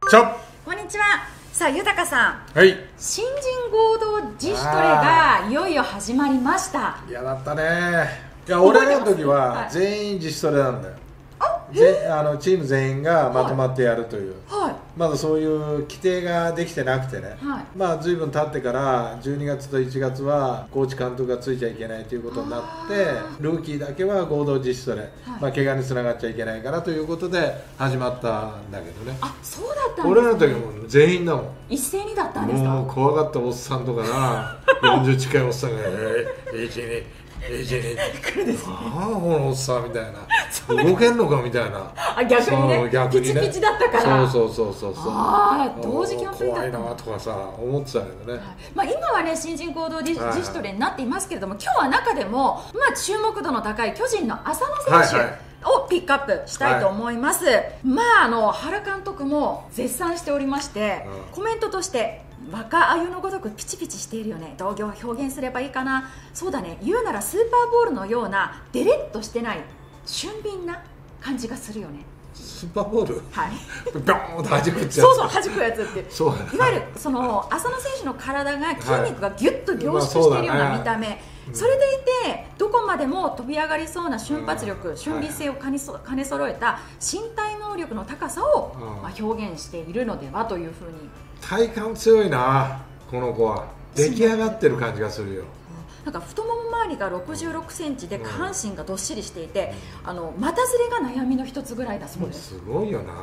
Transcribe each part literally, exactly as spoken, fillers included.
ちょこんにちは。さあ、豊さん、 はい、 新人合同自主トレがいよいよ始まりました。 嫌だったね。いや、俺らの時は全員自主トレなんだよ。ぜあのチーム全員がまとまってやるという、 はい、 まだそういう規定ができてなくてね、 はい、 まあ随分経ってからじゅうにがつといちがつはコーチ監督がついちゃいけないということになって、ルーキーだけは合同自主トレ、はい、まあ怪我につながっちゃいけないからということで始まったんだけどね。 あ、そうだったんですね。 俺らの時はもう全員だもん。 一斉にだったんですか。 もう怖かったおっさんとかなよんじゅう近いおっさんが「えいちにいちに」来るですね。ああこのおっさんみたいな動けんのかみたいな。 あ、逆にね、 逆にね、 ピチピチだったから。 そうそうそうそうそう。 ああ、同時キャンペーンだった。 怖いなとかさ思ってたけどね、はい。 まあ今はね、新人合同自主トレになっていますけれども、今日は中でもまあ注目度の高い巨人の浅野選手、はいはい、をピックアップしたいと思います、はい、まああの原監督も絶賛しておりまして、うん、コメントとして若鮎のごとくピチピチしているよね、同業を表現すればいいかな、そうだね、言うならスーパーボールのようなデレッとしてない俊敏な感じがするよね。 スーパーボール、はい、ビョーンと弾くやつ、 そうそう弾くやつってそういわゆるその浅野選手の体が筋肉がギュッと凝縮しているような見た目、はい、それでいてどこまでも飛び上がりそうな瞬発力、うん、俊敏性を兼ねそ兼ね揃えた身体能力の高さを、うんまあ、表現しているのではというふうに。 体幹強いなこの子は。出来上がってる感じがするよ。 なんか太もも周りがろくじゅうろくセンチで下半身がどっしりしていて、うん、あの股ずれが悩みの一つぐらいだそうです。 すごいよな、はい、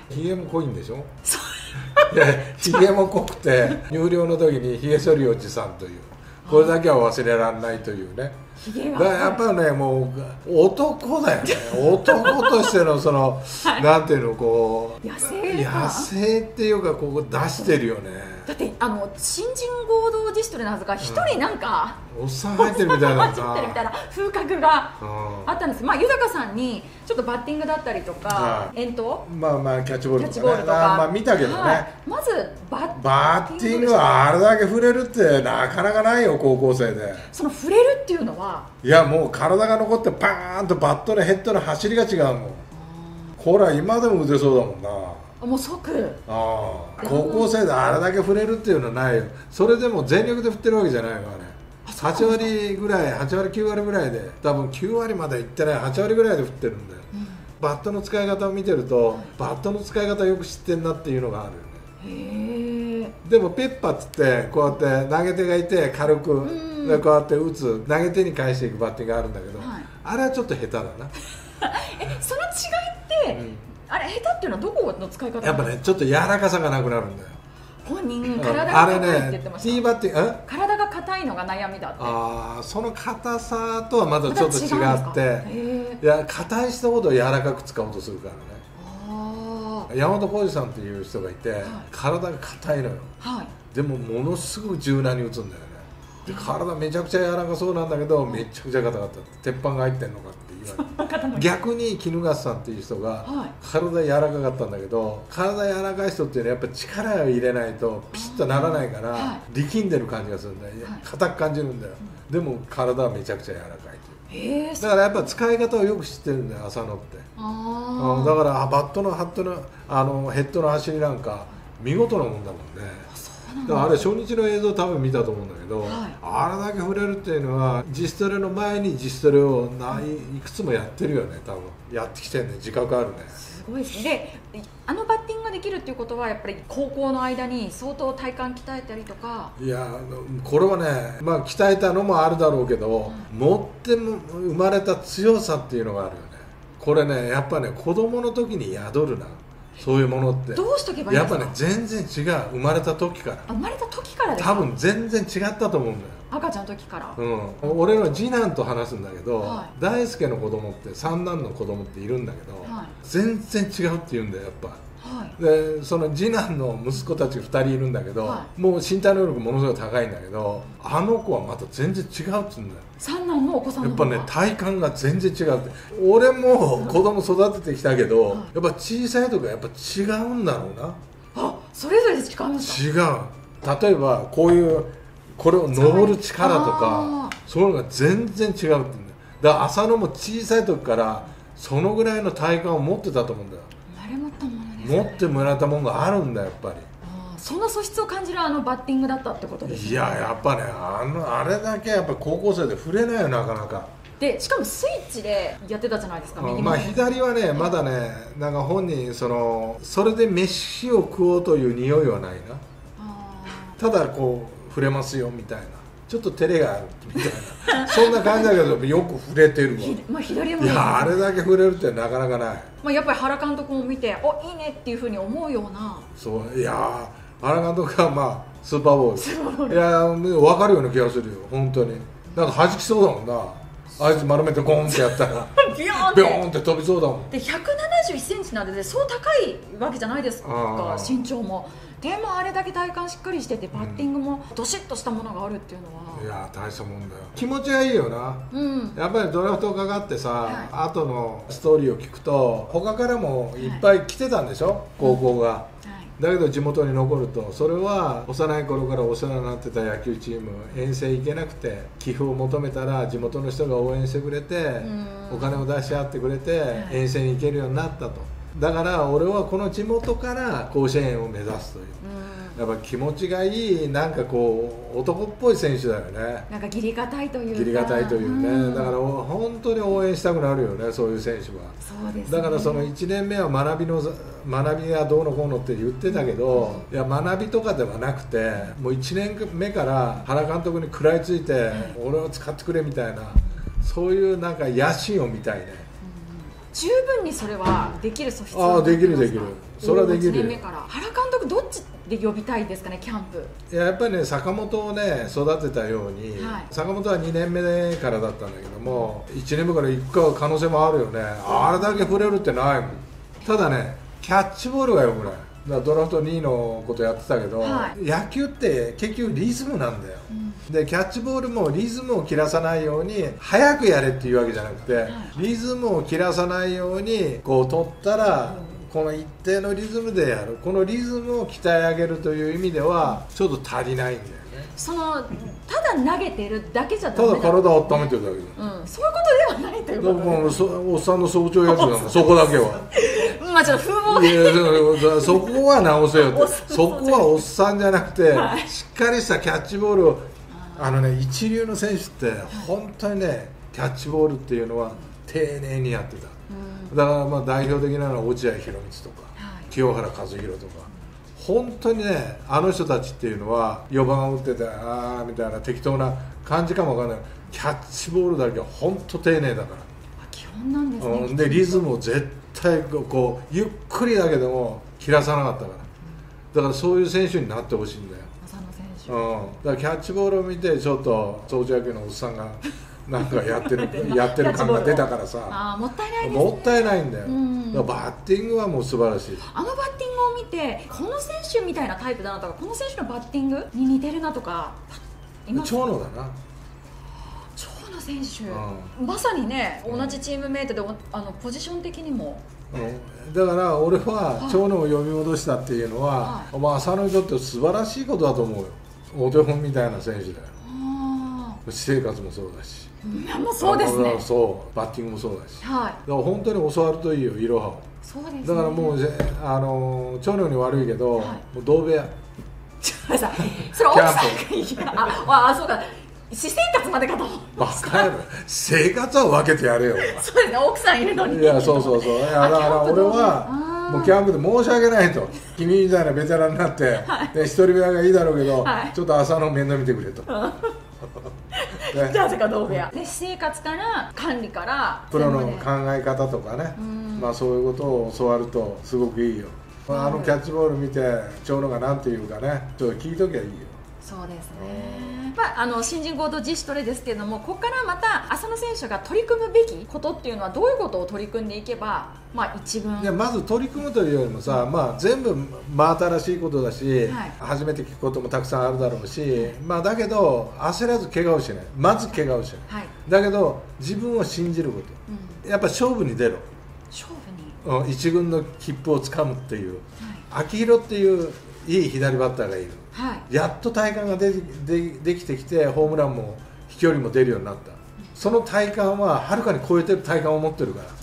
ひげも濃いんでしょ。 そういやひげも濃くて入寮の時にひげ剃りおじさんというこれだけは忘れられないというね。だからやっぱりねもう男だよね男としてのその、はい、なんていうのこう野生野生っていうかここ出してるよね。 だってあの新人合同自主トレのはずが一人なんか、 うん、おっさん入ってるみたいな入ってるみたいな風格があったんです。まあ豊さんにちょっとバッティングだったりとか遠投、 まあまあキャッチボールとか、ね、とかまあ見たけどね、はい、 まずバッバッティングはあれだけ触れるってなかなかないよ高校生で。 その触れるっていうのはいやもう体が残ってパーンとバットのヘッドの走りが違うもん。ほら今でも打てそうだもんな。 もう即ああ高校生であれだけ触れるっていうのはないよ。それでも全力で振ってるわけじゃないからね。はちわりぐらいはちわりきゅうわりぐらいで多分きゅうわりまでいってないはちわりぐらいで振ってるんだよ、うん、バットの使い方を見てると、はい、バットの使い方よく知ってんなっていうのがあるよね。へえ。でもペッパーっつってこうやって投げ手がいて軽く、うん、こうやって打つ投げ手に返していくバッティングがあるんだけど、はい、あれはちょっと下手だなえその違いって、うん、あれ下手っていうのはどこの使い方？ やっぱねちょっと柔らかさがなくなるんだよ。 本人体が硬いって言ってました。 ティーバッティング体が硬いのが悩みだって。 ああその硬さとはまたちょっと違って、いや硬い人ほど柔らかく使おうとするからね。あ山本浩二さんっていう人がいて、はい、体が硬いのよ、はい、でもものすごく柔軟に打つんだよね。で体めちゃくちゃ柔らかそうなんだけどめちゃくちゃ硬かった。鉄板が入ってんのかって言われて逆に衣笠さんっていう人が体柔らかかったんだけど、体柔らかい人っていうのはやっぱ力を入れないとピシッとならないから力んでる感じがするんだよ。硬く感じるんだよ。でも体はめちゃくちゃ柔らかいという。だからやっぱ使い方をよく知ってるんだよ浅野って。あだからバットのハットのあのヘッドの走りなんか見事なもんだもんね。だからあれ初日の映像多分見たと思うんだけど、はい、あれだけ触れるっていうのは自主トレの前に自主トレをないいくつもやってるよね。多分やってきてるね。自覚あるね。 すごいですね。であのバッティングができるっていうことはやっぱり高校の間に相当体幹鍛えたりとか。 いやこれはねまあ鍛えたのもあるだろうけど、うん、持っても生まれた強さっていうのがあるよね。これねやっぱね子供の時に宿るな。そういうものってどうしとけばいいんですか？ やっぱね全然違う。生まれた時から生まれた時からですか？ 多分全然違ったと思うんだよ。 赤ちゃんの時から、 うん、俺の次男と話すんだけど、はい、大輔の子供って三男の子供っているんだけど、はい、全然違うって言うんだよやっぱ。はい、でその次男の息子たちふたりいるんだけど、はい、もう身体能力ものすごい高いんだけどあの子はまた全然違うって言うんだよ。 三男のお子さんのやっぱね体幹が全然違うって。俺も子供育ててきたけど、はい、やっぱ小さい時はやっぱ違うんだろうな。 あそれぞれ違うんですか？ 違う。例えばこういうこれを登る力とかそういうのが全然違うって言うんだよ。だから浅野も小さい時からそのぐらいの体幹を持ってたと思うんだよ。 生まれ持ったものです持ってもらったもんがあるんだやっぱり。 その素質を感じるあのバッティングだったってことですね。 いややっぱね、あのあれだけやっぱ高校生で振れないよなかなか。 でしかもスイッチでやってたじゃないですか。右まあ左はねまだね、なんか本人そのそれで飯を食おうという匂いはないな。ただこう触れますよみたいな、ちょっと照れがあるみたいなそんな感じだけどよく触れてるわ。 まあ左もいやあれだけ触れるってなかなかない。 まあやっぱり原監督も見ておいいねっていうふうに思うような。 そういや原監督はまあスーパーボールいや分かるような気がするよ本当に。なんか弾きそうだもんな、あいつ丸めてゴーンってやったらビヨーンってビヨーンって飛びそうだもん。 でひゃくななじゅういっセンチなんでそう高いわけじゃないですか身長も。でもあれだけ体幹しっかりしててバッティングもどしっとしたものがあるっていうのは、 うん、いや大したもんだよ。気持ちがいいよな、うん、やっぱりドラフトかかってさ、はい、後のストーリーを聞くと他からもいっぱい来てたんでしょ、はい、高校が、うん、だけど地元に残ると、それは幼い頃からお世話になってた野球チーム遠征行けなくて寄付を求めたら地元の人が応援してくれてお金を出し合ってくれて遠征に行けるようになったと。だから俺はこの地元から甲子園を目指すという、やっぱ気持ちがいい、なんかこう男っぽい選手だよね。 なんか義理堅いというか義理堅いというね、うん、だから本当に応援したくなるよね、そういう選手は。 そうですね、 だからそのいちねんめは学びの学びがどうのこうのって言ってたけど、うん、いや学びとかではなくてもういちねんめから原監督に食らいついて、うん、俺を使ってくれみたいな、そういうなんか野心を見たいね。 十分にそれはできる素質はできるできる、それはできる。いちねんめから原監督どっちで呼びたいですかね、キャンプ。 いややっぱりね坂本をね育てたように、はい、坂本はにねんめからだったんだけども、いちねんめから行く可能性もあるよね。あれだけ触れるってないもん。ただねキャッチボールがよくない。だからドラフトにいのことやってたけど、はい、野球って結局リズムなんだよ、うん、でキャッチボールもリズムを切らさないように早くやれっていうわけじゃなくて、はい、リズムを切らさないようにこう取ったら、うん、この一定のリズムでやる、このリズムを鍛え上げるという意味ではちょっと足りないんだよね。 そのただ投げてるだけじゃダメだ、 ただ体を温めてるだけだ、うん、そういうことではないということで、 もうそおっさんの早朝野球なんだそこだけはまあちょっと風貌いやそこは直せよってそこはおっさんじゃなくて、はい、しっかりしたキャッチボールを、あのね一流の選手って本当にねキャッチボールっていうのは丁寧にやってた、うん、だからまあ代表的なのは落合博満とか、はい、清原和博とか、本当にねあの人たちっていうのはよばんを打っててあーみたいな適当な感じかもわかんない、キャッチボールだけは本当丁寧だから、 基本なんですね、 うん、でリズムを絶対こうゆっくりだけでも切らさなかったから、うん、だからそういう選手になってほしいんだよ、 浅野選手、 うん、だからキャッチボールを見てちょっと早朝野球のおっさんがなんかやってるやってる感が出たからさあもったいないですね、 もったいないんだよ、うん、だからバッティングはもう素晴らしい。 あのバッティングを見てこの選手みたいなタイプだなとか、この選手のバッティングに似てるなとか長野だな、 長野選手、うん、まさにね同じチームメイトであのポジション的にも、 うん、だから俺は長野を呼び戻したっていうのは、はい、まあ、浅野にとって素晴らしいことだと思うよ。お手本みたいな選手だよ。私生活もそうだし、 いやもうそうですね、 そうバッティングもそうだし、 はい、 だから本当に教わるといいよ、いろはを。 そうですね、 だからもうあの長野に悪いけど、はい、もう同部屋それ奥さんがああそうか、私生活までかとバカやろ、生活は分けてやれよそうですね、奥さんいるのに、 いやそうそうそう、いやだから俺はもうキャンプで申し訳ないと、君みたいなベテランになって、はい、で一人部屋がいいだろうけど、はい、ちょっと朝の面倒見てくれとね、じゃあそれか同部屋で、私生活から管理からプロの考え方とかね、まあそういうことを教わるとすごくいいよ。あのキャッチボール見て長野が何て言うかね、ちょっと聞いときゃいいよ。 そうですね、まあ、あの新人合同自主トレですけれども、ここからまた浅野選手が取り組むべきことっていうのはどういうことを取り組んでいけば、まあ、一軍いやまず取り組むというよりもさ、うん、まあ、全部真新しいことだし、はい、初めて聞くこともたくさんあるだろうし、まあ、だけど焦らず怪我をしない、まず怪我をしない、はい、だけど自分を信じること、うん、やっぱ勝負に出ろ、 勝負に、 うん、一軍の切符をつかむっていう、はい、秋広っていういい左バッターがいる、はい、やっと体幹がででできてきてホームランも飛距離も出るようになった、うん、その体幹ははるかに超えてる体幹を持ってるから、はい、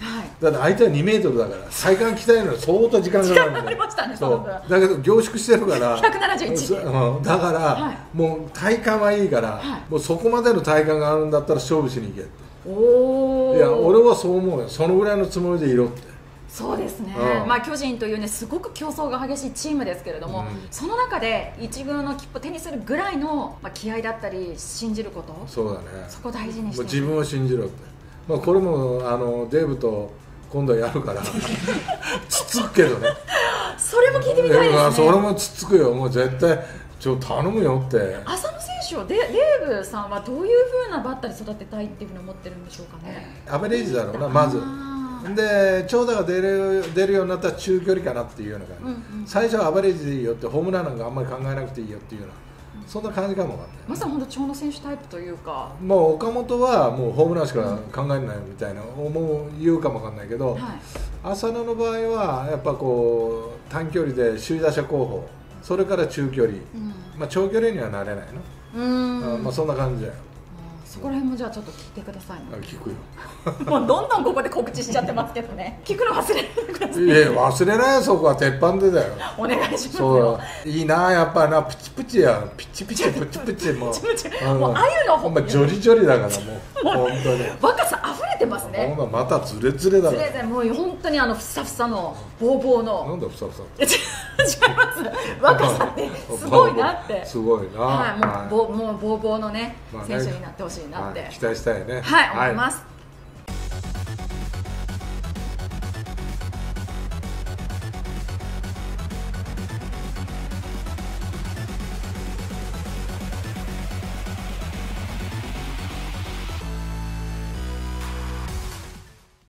だって相手はにメートルだから体幹鍛えるのに相当時間かかるんで時間かかりましたね。 そうだけど凝縮してるからひゃくななじゅういち、 うん、だから、はい、もう体幹はいいから、はい、もうそこまでの体幹があるんだったら勝負しに行けって。おいや俺はそう思うよ。そのぐらいのつもりでいろって。 そうですね、うん、まあ、巨人というねすごく競争が激しいチームですけれども、うん、その中で一軍の切符を手にするぐらいの、まあ、気合だったり信じること、 そうだね、 そこ大事にして、 自分を信じろって、まあ、これもあのデーブと今度やるからつつくけどねそれも聞いてみたいですね。 それもつつくよ、もう絶対ちょっと頼むよって。 浅野選手をデデーブさんはどういうふうなバッターに育てたいっていうふうに思ってるんでしょうかね。 アベレージだろうな、まずで長打が出る出るようになったら中距離かなっていうような感じ、うんうん、最初はアベレージでいいよって、ホームランなんかあんまり考えなくていいよっていうような、うん、そんな感じかもわかんない。 まさに本当長野選手タイプというか、 もう岡本はもうホームランしか考えないみたいな、うん、思う言うかもわかんないけど、はい、浅野の場合はやっぱこう短距離で首位打者候補、それから中距離、うん、まあ長距離にはなれないの、うん、まあそんな感じだよ。 そこら辺もじゃあちょっと聞いてくださいね。 聞くよもうどんどんここで告知しちゃってますけどね。聞くの忘れないでください。 いや忘れないよ、そこは鉄板でだよ。 お願いしますよ。 そういいな、やっぱな、プチプチや、ピチピチプチプチ、もうもうあゆのほんまジョリジョリだから、もう本当に若さ溢れてますね。 ほんままたズレズレだから、 ズレズレ、もう本当にあのふさふさのボーボーの、 なんだふさふさ違います、若さってすごいなって、 すごいな、 はい、もうボーボーのね選手になってほしいなって、 期待したいね。 はい、思います。